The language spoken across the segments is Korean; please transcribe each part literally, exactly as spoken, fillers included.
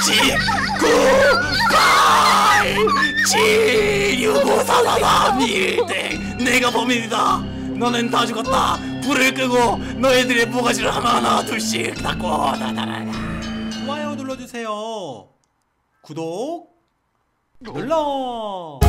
칠, 구, 팔, 칠, 육, 오, 사, 사, 삼, 이, 일 땡. 내가 범인이다. 너는 다 죽었다. 불을 끄고 너희들의 모가지를 하나하나 둘씩 닫고 닫아라. 좋아요 눌러주세요. 구독 눌러.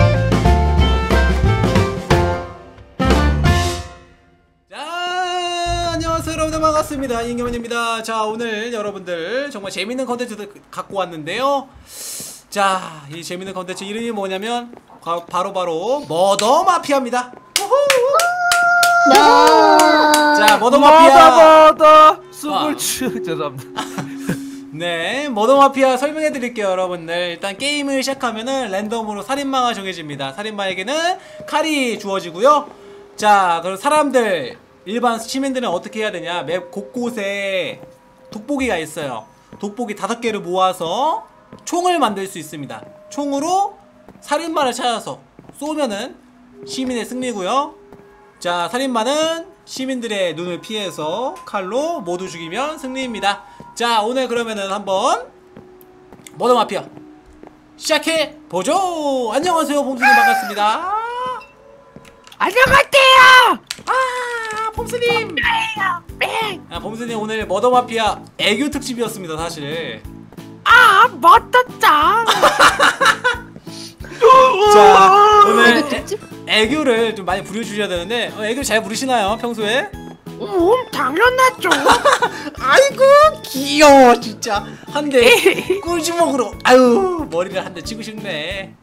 자, 안녕하세요 여러분들, 반갑습니다. 인경원입니다. 자, 오늘 여러분들 정말 재밌는 컨텐츠를 갖고 왔는데요. 자, 이 재밌는 컨텐츠 이름이 뭐냐면 바로바로 바로 머더 마피아입니다. 자, 머더 마피아. 머더 숨을 추 죄송합니다. 네, 머더 마피아 설명해 드릴게요, 여러분들. 일단 게임을 시작하면은 랜덤으로 살인마가 정해집니다. 살인마에게는 칼이 주어지고요. 자, 그럼 사람들, 일반 시민들은 어떻게 해야 되냐? 맵 곳곳에 돋보기가 있어요. 돋보기 다섯 개를 모아서 총을 만들 수 있습니다. 총으로 살인마를 찾아서 쏘면은 시민의 승리고요. 자, 살인마는 시민들의 눈을 피해서 칼로 모두 죽이면 승리입니다. 자, 오늘 그러면은 한번 머더 마피아 시작해 보죠. 안녕하세요, 봄수님, 반갑습니다. 안녕하세요. 아, 봄수님. 아, 봄수님 오늘 머더 마피아 애교 특집이었습니다, 사실. 아, 멋졌다. 자, 오늘 애, 애교를 좀 많이 부려주셔야 되는데, 어, 애교 잘 부르시나요, 평소에? 음, 당연하죠. 아이고 귀여워 진짜. 한 대 꿀주먹으로 아유 머리를 한 대 치고 싶네.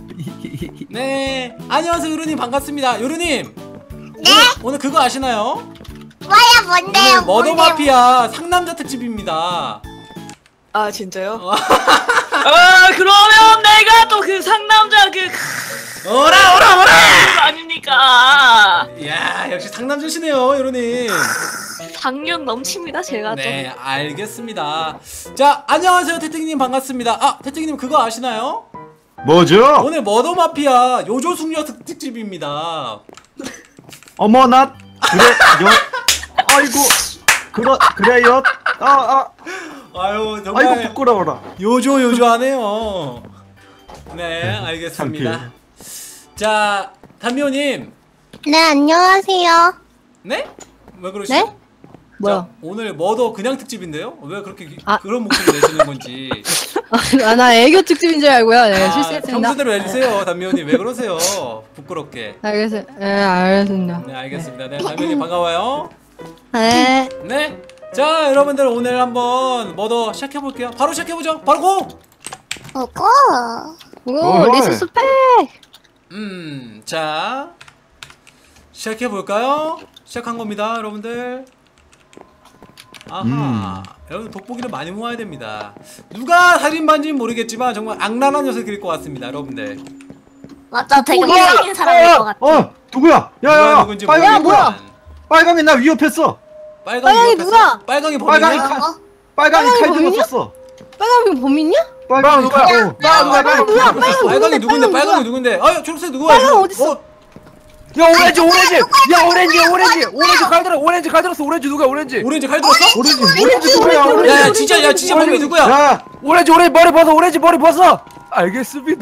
네, 안녕하세요 요루님, 반갑습니다. 요루님, 네? 오늘, 오늘 그거 아시나요? 뭐야, 뭔데요? 머더 마피아 상남자 특집입니다. 아, 진짜요? 어. 아, 그러면 내가 또 그 상남자 그 오라 오라 오라 아닙니까? 야, 역시 상남자시네요 요루님. 상력 넘칩니다 제가. 네, 알겠습니다. 자, 안녕하세요 태택님, 반갑습니다. 아, 태택님 그거 아시나요? 뭐죠? 오늘 머더 마피아 요조숙녀 특- 특집입니다. 어머, 나 그래 요 아이고 그러 그래요. 아, 아 아유 정말 아이고 부끄러워라. 요조 요조하네요. 네, 알겠습니다. 창피해. 자, 담비오님. 네, 안녕하세요. 네? 왜 그러시죠? 네? 뭐야? 자, 오늘 머더 그냥 특집인데요? 왜 그렇게 기- 아. 그런 목소리 내시는 건지. 아, 나 애교 특집인 줄 알고요. 네, 아, 실수했습니다. 평소대로 해주세요, 담비오님. 왜 그러세요? 부끄럽게. 알겠습니다. 네, 알겠습니다. 네, 알겠습니다. 네, 담비오님 반가워요. 네. 네. 자, 여러분들 오늘 한번 머더 시작해볼게요. 바로 시작해보죠. 바로 고! 오고. 오, 어이. 리스 스펙. 음, 자, 시작해볼까요? 시작한 겁니다, 여러분들. 아하, 음. 여러분 돋보기를 많이 모아야 됩니다. 누가 살인마인지는 모르겠지만 정말 악랄한 녀석일 것 같습니다, 여러분들. 맞아, 되게 뭐야? 못생긴 사람일 것 같아. 어, 누구야? 누가 야야야, 누군지 빨강이 모르겠지만. 뭐야? 빨강이 나 위협했어. 빨강이, 빨강이 옆에서? 누가? 빨강이 빨강이 범인이야? 칼- 어? 빨강이 빨강이 칼 범인이야? 들었었어. 빨간 범인이야? 빨강이 누구야? 칼. 어. 나 누구야? 나 누구야? 누구야? 빨강 빨강이 누군데? 빨강 빨강이 누군데? 아, 초록색 누구야? 빨강 이거? 어딨어? 어? 야, 오렌지 오렌지. 야, 오렌지 오렌지. 오렌지 칼 들어. 오렌지 칼 들었어. 오렌지 누구야? 오렌지. 오렌지 칼 들었어? 오렌지 오렌지 누구야? 오렌지, 오렌지. 야, 야, 진짜, 야, 진짜 범인이 누구야? 야, 오렌지 오렌지 머리 벗어. 오렌지 머리 벗어. 알겠습니다.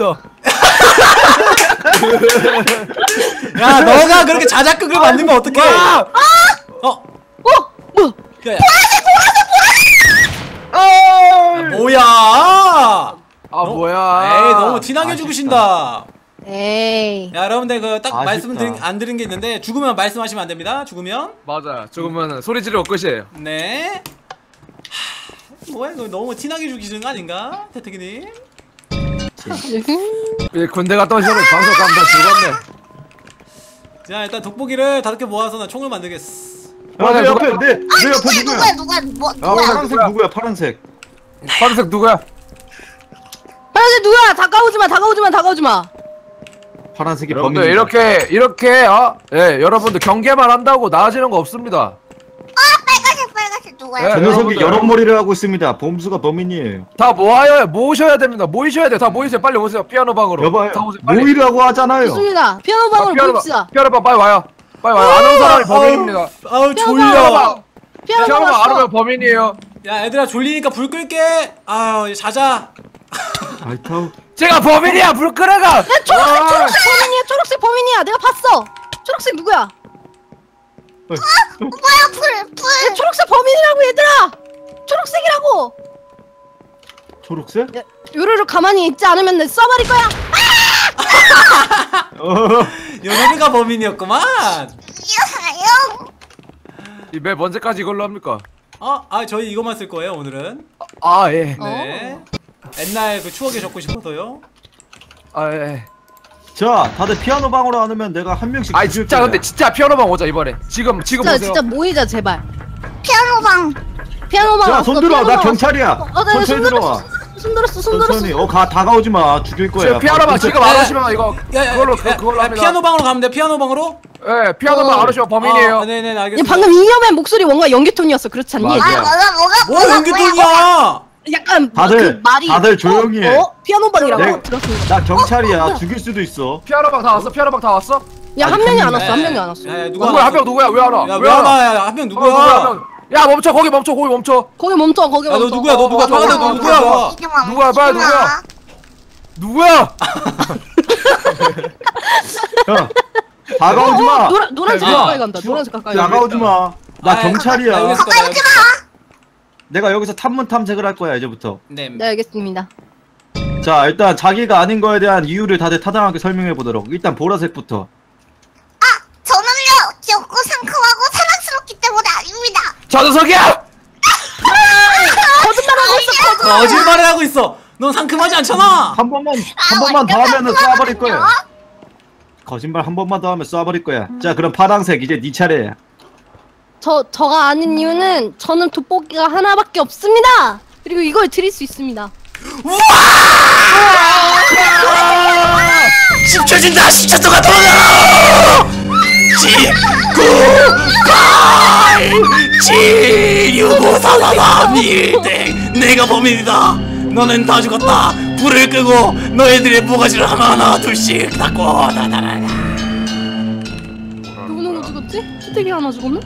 야, 너가 그렇게 자작극을 만들면 어떡해? 아! 어? 어, 뭐? 야, 야, 아! 뭐야? 아, 너- 뭐야? 에이, 너무 티나게 아쉽다. 죽으신다. 에이. 야, 여러분들 그 딱 아쉽다. 말씀 드린, 안 드린 게 있는데 죽으면 말씀하시면 안 됩니다. 죽으면. 맞아. 죽으면 소리 지르고 끝이에요. 네. 하, 뭐야 이거 너무 티나게 죽이시는 거 아닌가? 태태기님. 이 군대 갔다 오시면 방송 가면 다 죽었네. 자, 일단 돋보기를 다섯 개 모아서 나 총을 만들겠어. 야, 내 옆에 내 내 누구야, 옆에 누구야, 누구야? 누구야, 뭐, 야, 누구야? 파란색 누구야? 파란색. 파란색 누구야? 빨간색 누구야? 다가오지 마, 다가오지 마, 다가오지 마. 파란색이 여러분들 범인. 이렇게 이렇게 어? 예, 여러분들 경계만 한다고 나아지는 거 없습니다. 빨간색, 빨간색 누구야? 네. 저 녀석이 여러분들. 여러 머리를 하고 있습니다. 봄수가 범인이에요. 다 모아요, 모으셔야 됩니다. 모이셔야 돼. 다 모이세요. 빨리 오세요. 피아노 방으로. 여봐요. 다 오세요. 빨리. 모이라고 하잖아요. 좋습니다. 피아노 방으로 피아노 모입시다. 방, 피아노 방 빨리 와요. 빨리 와요. 안 온 사람이 범인입니다. 아우 피아노 졸려. 방. 피아노 피아노 방 방 안 왔어. 오면 범인이에요. 야 얘들아 졸리니까 불 끌게. 아유 이제 자자. 아이타우. 제가 범인이야 불 끄라가. 초록색 초록색 범인이야. 초록색 범인이야. 내가 봤어. 초록색 누구야? 뭐야 불 불. 야, 초록색 범인이라고 얘들아. 초록색이라고. 초록색? 야, 요루루 가만히 있지 않으면 내 쏴버릴 거야. 어. 연우가 범인이었구만. 영. 이맵 언제까지 이걸로 합니까? 어? 아 저희 이것만 쓸 거예요 오늘은. 아 예. 네. 옛날 그 추억에 적고 싶어서요. 아 예. 자, 다들 피아노 방으로 안 오면 내가 한 명씩. 아이 죽일 진짜 거야. 근데 진짜 피아노방 오자 이번에. 지금 지금 진짜 보세요. 진짜 모이자 제발. 피아노방. 피아노방 자, 왔어. 손 들어와. 나 피아노방 경찰이야. 왔어. 어, 나 천천히 손 들어와. 들었어. 손 들었어. 손 들었어. 천천히. 어, 가 다가오지 마. 죽일 거야. 지금 피아노방 지금 안 야, 오시면 이거 야야 그걸로 그, 그걸로 합니다. 피아노 방으로 가면 돼. 피아노 방으로. 예, 피아노방 어. 안 오시면 범인이에요. 아, 네네 얘 알겠습니다. 방금 이념의 목소리 뭔가 연기 톤이었어. 그렇지 않니? 맞아. 아 뭐가 뭐가 뭐 뭐가 연기통이야? 약간 다들, 그 말이 다들 조용히 해. 어? 어? 피아노방이라고 네. 들었습니다. 나 경찰이야. 죽일 수도 있어. 피아노방 다 왔어. 피아노방 다 왔어? 야 한 아니, 명이 안 한 왔어. 한 명이 안 왔어. 야, 야, 누구야? 누가 한 명 누구야? 왜 안 와? 야, 왜 왜 안 안 와? 와? 야, 한 명 어, 누구야? 누구야, 한 명. 야 멈춰 거기 멈춰 거기 멈춰. 거기 멈춰. 거기 야, 너 멈춰. 누구야? 너 누구야? 어, 파가다 어, 너 어, 누구야? 어. 너? 누구야? 빨리 누구야? 누구야? 야, 다가오지 마. 어, 노란 노란색 야, 가까이 간다. 노란색 가까이. 간다. 다가오지 마. 나 아, 나 경찰이야. 여기서 가까이 오지 마. 내가 여기서 탐문 탐색을 할 거야 이제부터. 네. 네 알겠습니다. 자, 일단 자기가 아닌 거에 대한 이유를 다들 타당하게 설명해 보도록. 일단 보라색부터. 저는요 귀엽고 상큼하고 사랑스럽기 때문에 아닙니다. 저 녀석이야! 거짓말하고 있어. 거짓말을 하고 있어. 넌 상큼하지 않잖아. 한 번만 한 아, 번만 더 완전 하면은 쏴버릴 거야. 상큼하거든요. 거짓말 한 번만 더 하면 쏴버릴 거야. 자, 그럼 파랑색 이제 네 차례야. 저 저가 아닌 이유는 저는 돋보기가 하나밖에 없습니다. 그리고 이걸 드릴 수 있습니다. 십 초 준다. 십 초 동안 돌아가. 십, 구, 팔, 칠, 육, 오, 사, 사, 삼, 이, 일 땡. 내가 범인이다. 너는 다 죽었다. 불을 끄고 너희들의 모가지를 하나하나 둘씩 닦고 나나나. 누구 누구 죽었지? 투택이 하나 죽었나?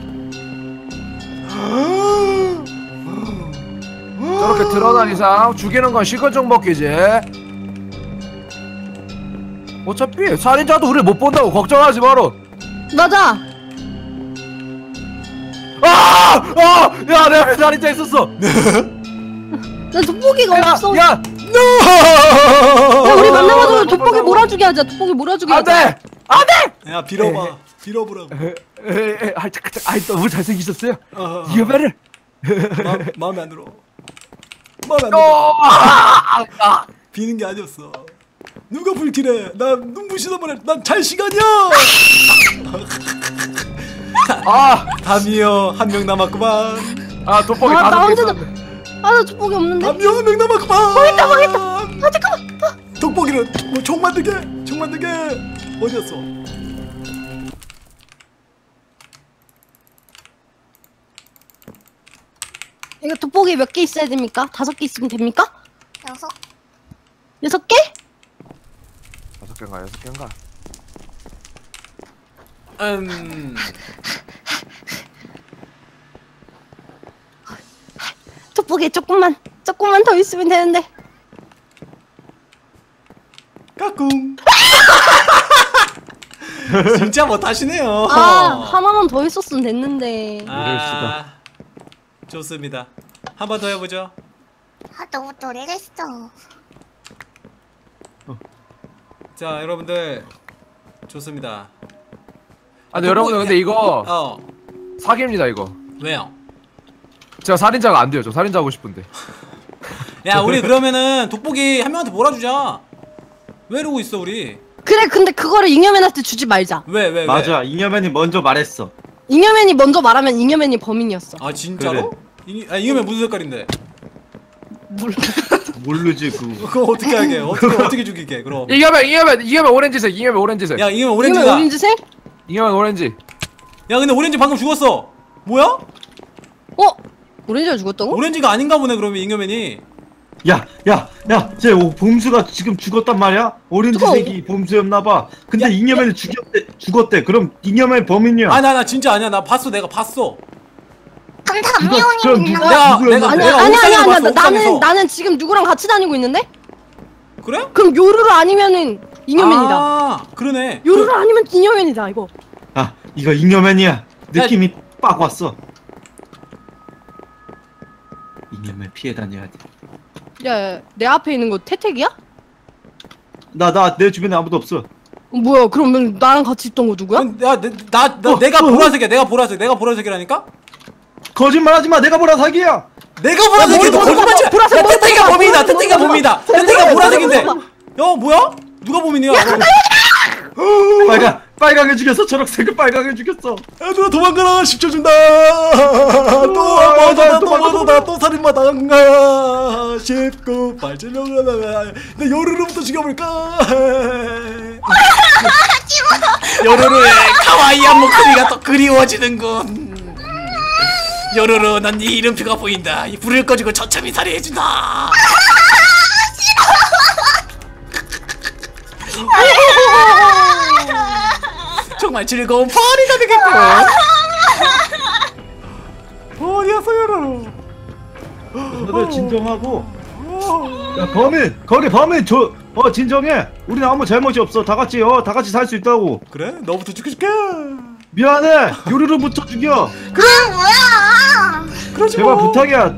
저렇게 드러난 이상 죽이는 건 실컷 먹기지. 어차피 살인자도 우리 못 본다고 걱정하지 마라. 맞아. 아! 아! 야, 내 앞에 살인자 있었어. 난 돋보기가 야, 없어. 야, 야, 우리 만나가지고 돋보기 몰아주게 하자. 돋보기 몰아주게 안 하자. 돼, 안 돼. 야 빌어봐. 빌어보라고. 에에, 아, 잠깐, 잠깐, 아이 너무 잘생기셨어요. 어, 이거 말을. 마, 마음에 안 들어. 마음에 안 들어. 어, 아, 아, 비는 게 아니었어. 누가 불길해? 나 눈부시다 말해. 난 잘 시간이야. 아, 담이요 한 명 남았구만. 아, 돋보기 아, 나 다섯 개 혼자도- 있었는데. 아, 나 돋보기 없는데? 담이요 한 명 남았구만. 망했다, 망했다. 아, 잠깐만. 돋보기는 뭐 총 만들게, 총 만들게. 어디였어? 이거 돋보기 몇 개 있어야 됩니까? 다섯 개 있으면 됩니까? 여섯. 여섯 개? 여섯 개인가, 여섯 개인가. 음. 돋보기 조금만, 조금만 더 있으면 되는데. 까꿍. 진짜 못하시네요. 아, 하나만 더 있었으면 됐는데. 아, 좋습니다. 한 번 더 해보죠. 아 너무 노래했어. 자, 여러분들 좋습니다. 아, 근데 여러분들 근데 이거 어, 사기입니다 이거. 왜요? 제가 살인자가 안 돼요. 저 살인자 하고 싶은데. 야, 우리 그러면은 돋보기 한 명한테 몰아주자. 왜 이러고 있어 우리? 그래, 근데 그거를 잉여맨한테 주지 말자. 왜, 왜, 왜? 맞아. 잉여맨이 먼저 말했어. 잉여맨이 먼저 말하면 잉여맨이 범인이었어. 아, 진짜로? 그래. 이, 아, 이거면 무슨 색깔인데? 몰라. 모르지 그. 그거 어떻게 하게? 어떻게 어떻게 죽이게? 그럼. 이겨면 이겨면 이겨면 오렌지색, 이겨면 오렌지색. 야, 이거면 잉여맨 오렌지가. 오렌지색? 이겨면 오렌지. 야, 근데 오렌지 방금 죽었어. 뭐야? 어? 오렌지가 죽었다고? 오렌지가 아닌가 보네. 그러면 잉여맨이. 야, 야, 야, 쟤 오, 봄수가 지금 죽었단 말이야? 오렌지색이 봄수였나봐. 근데 야, 잉여맨이 죽였대, 죽었대. 그럼 잉여맨 범인이야. 아, 나 나 진짜 아니야. 나 봤어. 내가 봤어. 그럼 그럼 담요님 있나? 누가- 내가 누구야, 내가 아니 내가 아니 아니 옥상에서 아니 봤어, 나, 나는 옥상에서. 나는 지금 누구랑 같이 다니고 있는데? 그래? 그럼 요루루 아니면은 잉여맨이다. 아 그러네. 요루루 아니면 잉여맨이다 이거. 아 이거 잉여맨이야. 느낌이 빡 왔어. 잉여맨 피해 다녀야 돼. 야, 야, 내 앞에 있는 거 태택이야? 어, 나 나 내 주변에 아무도 없어. 뭐야? 그러면 나랑 같이 있던 거 누구야? 그럼 야, 내, 나, 나 어, 내가 어, 어. 보라색이야. 내가 보라색. 내가 보라색이라니까? 거짓말하지 마. 내가 보라 사기야. 내가 보라색이야. 너 뭐, 거짓말 치. 보라색, 야, 보라색, 태태가 보라색, 범인이다. 보라색, 태태가 보라색, 범인이다. 보라색, 태태가 보라색, 보라색인데. 보라색. 야, 뭐야? 누가 범인이야? 야, 빨강 빨강에 죽였어. 초록색을 빨강에 죽였어. 누나 도망가라. 십 초 준다. 또 아, 맞아. 나 또 도망가, 맞아. 나또 살인마 당가. 십구, 팔, 칠, 육, 나 요루루부터 죽여볼까? 요루루의 카와이한 목소리가 또 그리워지는군. 요루루, 난 네 이름표가 보인다. 이 불을 꺼주고 처참히 살해해준다. 정말 즐거운 파리가 되겠군. 어디였어, 요루루? 다들 진정하고. 야 범인 거기 범인 저 어 진정해. 우리는 아무 잘못이 없어. 다 같이 어 다 같이 살 수 있다고. 그래? 너부터 죽여줄게. 미안해. 요루루부터 죽여. 아 뭐야? 그러지 제발 마. 부탁이야.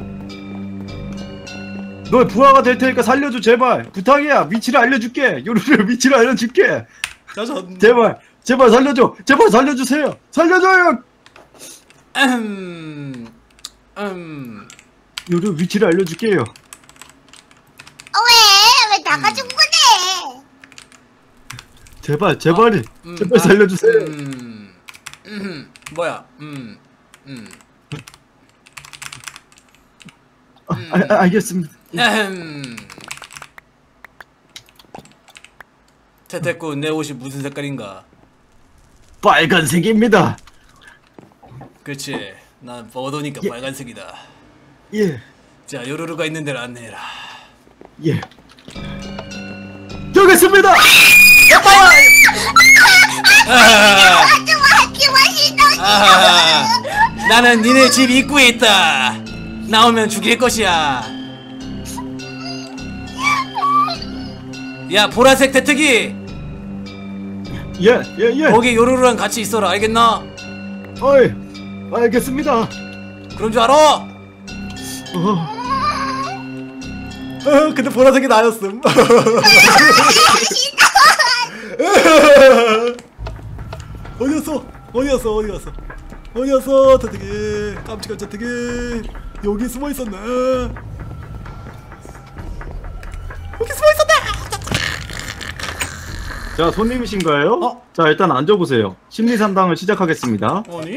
너 부하가 될 테니까 살려줘 제발. 부탁이야. 위치를 알려줄게. 요루루 위치를 알려줄게. 나 전... 제발 제발 살려줘. 제발 살려주세요. 살려줘요. 음... 음... 요루 위치를 알려줄게요. 어, 왜? 왜 나가지고 그래? 제발 제발이 음, 제발 아, 살려주세요. 음... 음... 뭐야? 음... 음... 아, 아, 알겠습니다. 음... 태태꾼, 내 옷이 무슨 색깔인가? 빨간색입니다. 그치, 난 버더니까 예. 빨간색이다. 예 자, 요루루가 있는 데로 안내해라. 예. 여기 있습니다. 아, 하지 마시다. 아, 나는 니네 집 입구에 있다. 나오면 죽일 것이야. 야, 보라색 태특이, 예 예 예. 거기 요루루랑 같이 있어라. 알겠나? 어이 알겠습니다. 그런 줄 알아? 어. 어, 근데 보라색이 나였음. 어디였어? 어디였어? 어디갔어? 어디였어? 태특이, 깜찍한 태특이, 여기 숨어 있었네. 여기 숨어 있었네. 자 손님이신가요? 어? 자 일단 앉아보세요. 심리 상담을 시작하겠습니다. 아니?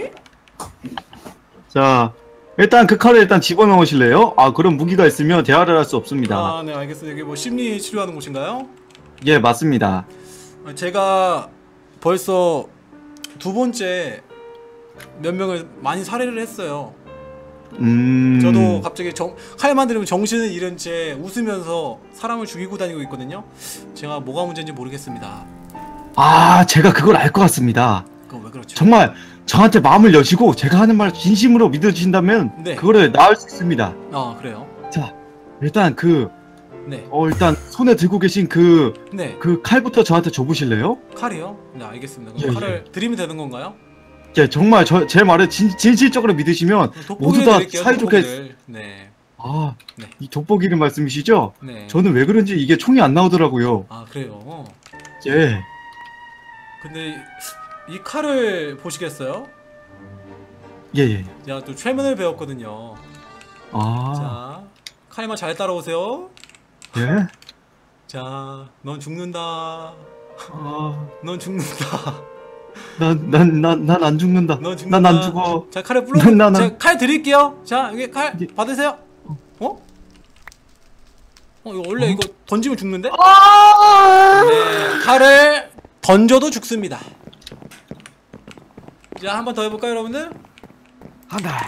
자 일단 그 칼을 일단 집어넣으실래요? 아 그럼 무기가 있으면 대화를 할 수 없습니다. 아, 네, 알겠어요. 여기 뭐 심리 치료하는 곳인가요? 예 맞습니다. 아, 제가 벌써 두 번째 몇 명을 많이 살해를 했어요. 음 저도 갑자기 정, 칼만 들으면 정신을 잃은 채 웃으면서 사람을 죽이고 다니고 있거든요. 제가 뭐가 문제인지 모르겠습니다. 아 제가 그걸 알 것 같습니다. 그건 왜 그렇죠? 정말 저한테 마음을 여시고 제가 하는 말 진심으로 믿어주신다면 네. 그거를 나을 수 있습니다. 아, 그래요? 자 일단 그 네. 어 일단 손에 들고 계신 그 그 네. 칼부터 저한테 줘보실래요? 칼이요? 네, 알겠습니다. 그럼 예, 칼을 드리면 되는 건가요? 예 정말 저 제 말을 진, 진실적으로 믿으시면 모두 돋보기를 다 드릴게요. 사이좋게 돋보기를. 네. 아 네. 이 돋보기를 말씀이시죠? 네. 저는 왜 그런지 이게 총이 안 나오더라고요. 아, 그래요? 예. 근데 이 칼을 보시겠어요? 예, 예. 제가 또 최면을 배웠거든요. 아, 자, 칼만 잘 따라오세요. 예? 자, 넌 죽는다. 아, 넌 죽는다. 난, 난, 난, 난 안 죽는다. 넌 죽는다. 난 안 죽어. 자, 칼을 불러. 난, 난, 난. 제가 칼 드릴게요. 자, 여기 칼 예. 받으세요. 어? 어, 이거 원래 이거 던지면 죽는데? 아! 네, 칼을 던져도 죽습니다. 자, 한 번 더 해볼까요, 여러분들? 하나.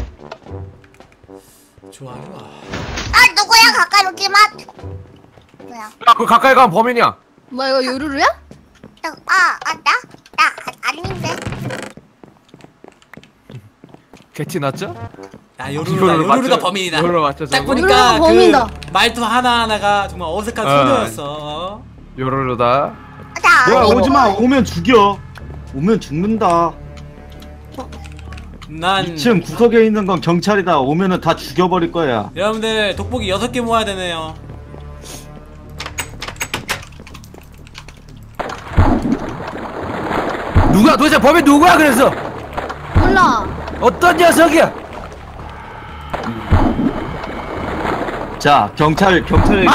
좋아, 좋아. 아 누구야 가까이 오지 마. 왜? 뭐야? 야, 그 가까이 가면 범인이야. 뭐야 이거 요루루야? 나, 아, 아, 나? 나 아, 아닌데. 개티 났죠? 야 요루루다 요루루가 범인이다. 요루루 맞죠? 딱 저거? 보니까 요루루가 그 범인이다. 말투 하나하나가 정말 어색한 어. 소녀였어. 요루루다. 나 야 아니고. 오지마 오면 죽여. 오면 죽는다. 난 이 층 구석에 있는 건 경찰이다. 오면은 다 죽여버릴 거야. 여러분들 돋보기 여섯 개 모아야 되네요. 누가 도대체 범인 누구야 그래서? 몰라. 어떤 녀석이야? 자 경찰 경찰에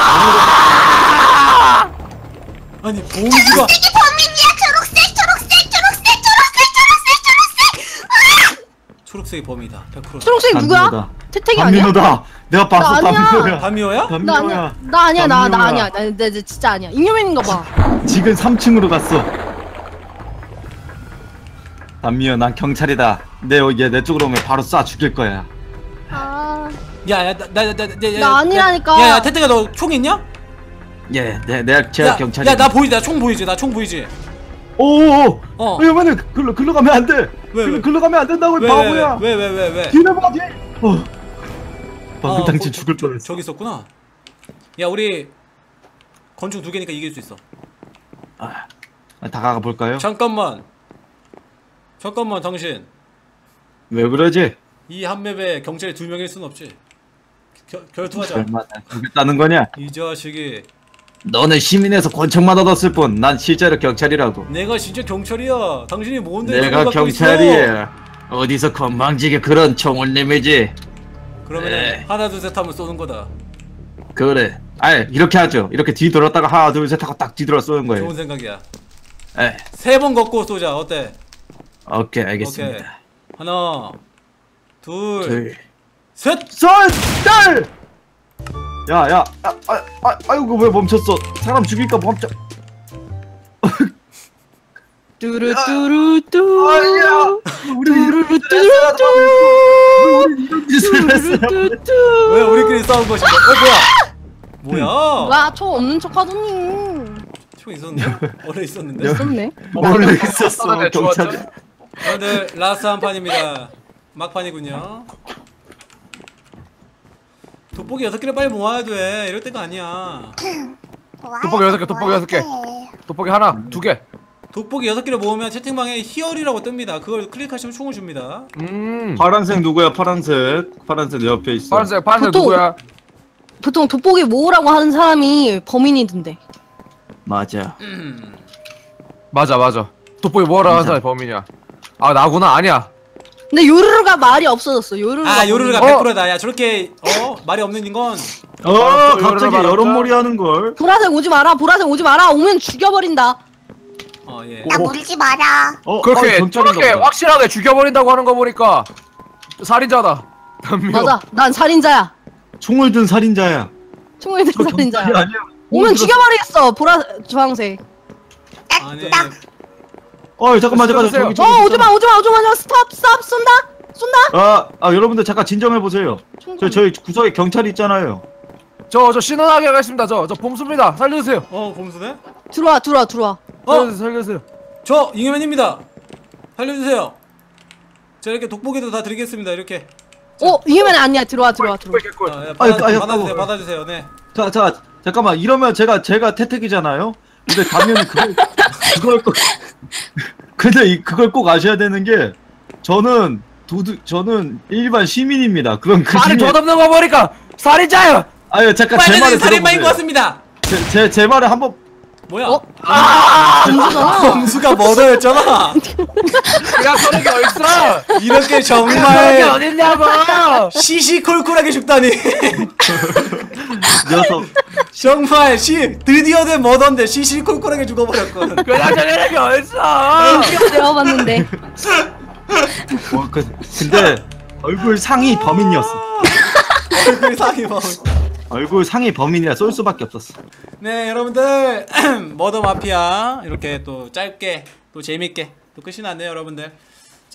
아니 봉수가 이게 범인이야. 초록색, 초록색, 초록색, 초록색, 초록색, 초록색. 초록색이 범이다. 백 퍼센트. 초록색 누구야? 담민호다. 태택이 아니야? 담민호다. 내가 봤어 나 아니야. 담민호야. 밤이어야? 나 아니야. 담민호야. 나 아니야. 나 나 담민호야. 아니야. 나, 나, 나 진짜 아니야. 잉여맨인가 봐. 지금 삼 층으로 갔어. 담미야 난 경찰이다. 내 얘 내 쪽으로 오면 바로 쏴 죽일 거야. 아. 야야 나나나나 나 아니라니까. 야야 태태가 너 총 있냐? 예, 내 내가 제가 경찰이. 야나 보이지? 나 총 보이지? 나 총 보이지? 오오오. 어. 이러면은 글로 글로 가면 안 돼. 왜, 글로 왜? 글로 가면 안 된다고 이 바보야. 왜 왜 왜 왜? 뒤에 봐 뒤. 어. 방금 어, 당신 거- 죽을 뻔했어. 저기 있었구나. 야 우리 건축 두 개니까 이길 수 있어. 아, 다가가 볼까요? 잠깐만. 잠깐만 당신. 왜 그러지? 이 한 맵에 경찰이 두 명일 순 없지. 결, 결투하자. 얼마나 죽겠다는 거냐? 이 자식이. 너는 시민에서 권총만 얻었을 뿐. 난 실제로 경찰이라고. 내가 진짜 경찰이야. 당신이 뭔데? 내가 저걸 갖고 있어? 경찰이야. 어디서 건방지게 그런 총을 내밀지? 그러면 네. 하나 둘 셋 하면 쏘는 거다. 그래. 아예 이렇게 하죠. 이렇게 뒤 돌았다가 하나 둘 셋 하고 딱 뒤돌아 쏘는 거예요. 좋은 생각이야. 에. 세 번 걷고 쏘자. 어때? 오케이 오케이. 알겠습니다. 하나, 둘, 둘. 셋. 쏠! 딸! 야야. 아, 아, 아, 아이고 왜 멈췄어? 사람 죽일까 멈춰. 뚜루뚜루뚜. 아야. 우리 이런 뚜루뚜루뚜. 우리 이런 짓을 했어. 뚜루뚜뚜. 왜 우리끼리 싸운 것인가? 어 뭐야? 뭐야? 뭐야 총 없는 척 하더니. 총 있었네? 원래 있었는데. 있었네. 원래 있었어 네, 경찰이. 좋았죠. 여러분들 라스트 한 판입니다. 막판이군요. 돋보기 여섯 개를 빨리 모아야 돼. 이럴 때가 아니야. 돋보기 여섯 개, 돋보기 여섯 개. 돋보기 하나, 두 개. 돋보기 여섯 개를 모으면 채팅방에 희열이라고 뜹니다. 그걸 클릭하시면 총을 줍니다. 음. 파란색 누구야? 파란색. 파란색 내 옆에 있어. 파란색, 파란색 보통- 누구야? 보통 돋보기 모으라고 하는 사람이 범인이던데. 맞아. 음. 맞아, 맞아. 돋보기 뭐라 하는 사람이 범인이야. 아, 나구나. 아니야. 근데 요루루가 말이 없어졌어. 요루루가. 아 요루루가 어? 백 퍼센트다. 야 저렇게 어 말이 없는 건 어 아, 또 갑자기 열어봐, 여론몰이 하는 걸. 보라색 오지 마라. 보라색 오지 마라. 오면 죽여버린다. 어 예. 나 물지 마라. 어 그렇게, 어, 경찰인가 저렇게 보다. 확실하게 죽여버린다고 하는 거 보니까 살인자다. 담미호. 맞아. 난 살인자야. 총을 든 살인자야. 총을 든 저 살인자야. 경찰이 아니야. 오면 죽여버리겠어. 보라 주황색. 나, 아니 나, 어 잠깐만 잠깐만 쓰세요. 저기 어 저기 오지 마. 오지 마. 오지 마. 스톱 스톱 쏜다. 쏜다. 아, 아 여러분들 잠깐 진정해 보세요. 저 저희 구석에 경찰이 있잖아요. 저, 저 신원하게 하겠습니다. 저, 저 봄수입니다. 살려주세요. 어 봄수네? 들어와 들어와 들어와. 어 살려주세요, 살려주세요. 저 잉여맨입니다. 살려주세요. 자 이렇게 돋보기도 다 드리겠습니다. 이렇게. 어 이거면 아니야. 들어와 들어와 들어와. 개꿀. 아, 예, 아유, 받아, 아유, 받아주세요. 아유. 받아주세요. 네. 자, 자 잠깐만 이러면 제가 제가 태택이잖아요. 근데 가면은 그걸 그걸 꼭 근데 이 그걸 꼭 아셔야 되는 게 저는 도드 저는 일반 시민입니다. 그럼 그 말이 중에 덧없는 거 보니까 살인자야! 아유 잠깐 제 빨간색 말을 살인마인 것 들어보세요. 같습니다. 제 제 제 말을 한번 뭐야? 어? 아, 범수가 머더였잖아. 그냥 저런 게 어딨어! 이렇게 그런 게 정말 어딨냐고! 시시콜콜하게 죽다니. 녀석 정말 시 드디어 된 머더인데 시시콜콜하게 죽어버렸건. 그냥 저런 게 어딨어! 배워봤는데. 어, 그, 근데 얼굴 상이 범인이었어. 얼굴 상이 뭐. 얼굴 상이 범인이라 쏠 수밖에 없었어. 네 여러분들 머더 마피아 이렇게 또 짧게 또 재밌게 또 끝이 났네요 여러분들.